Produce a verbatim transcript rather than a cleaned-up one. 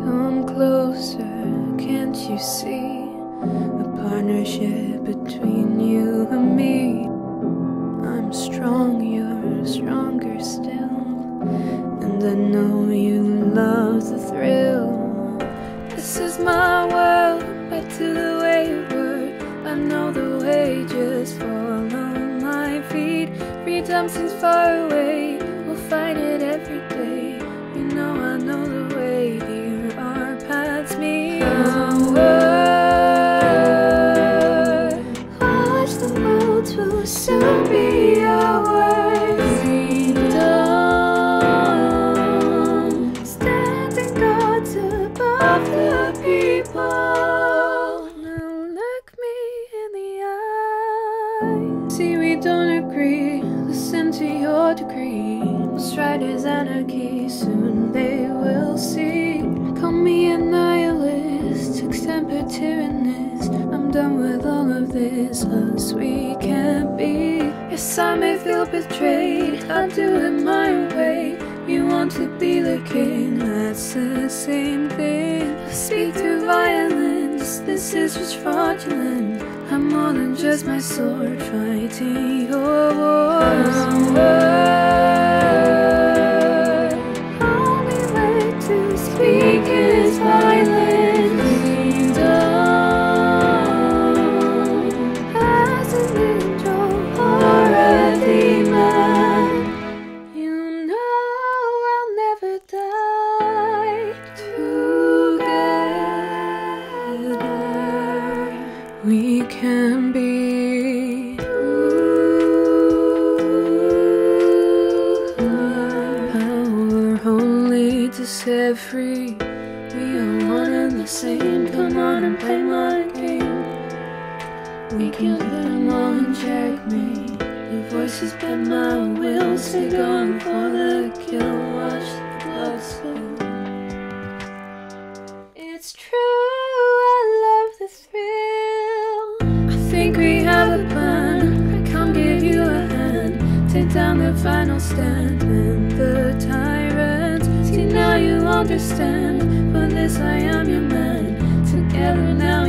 Come closer, can't you see a partnership between you and me? I'm strong, you're stronger still, and I know you love the thrill. This is my world, back to the way it worked. I know the way, just follow my feet. Freedom seems far away, we'll fight it every day. You know I know the way, here our paths meet. Power, watch the world will soon be ours. Freedom, standing gods above the people. Now look me in the eye. See, we don't agree, listen to your degree. We'll stride as anarchy, soon they will see. Call me a nihilist, extemper tyrannist. I'm done with all of this, us we can't be. Yes, I may feel betrayed, I'll do it my way. You want to be the king, that's the same thing. I speak through violence, this is just fraudulent. I'm more than just my sword, fighting your wars. Only way to speak is violence. Freedom, as an angel or a demon. You know I'll never die. Together we can be. Power only to set free. We are one and the same. Come on and play my game. We can put them all in checkmate. The voices bend my will. Stay going for the kill. Watch the blood spill. It's true, I love the thrill. I think we have a plan. I come give you a hand. Take down the final stand and the tyrant. See, now you understand. For this I am your man. Together now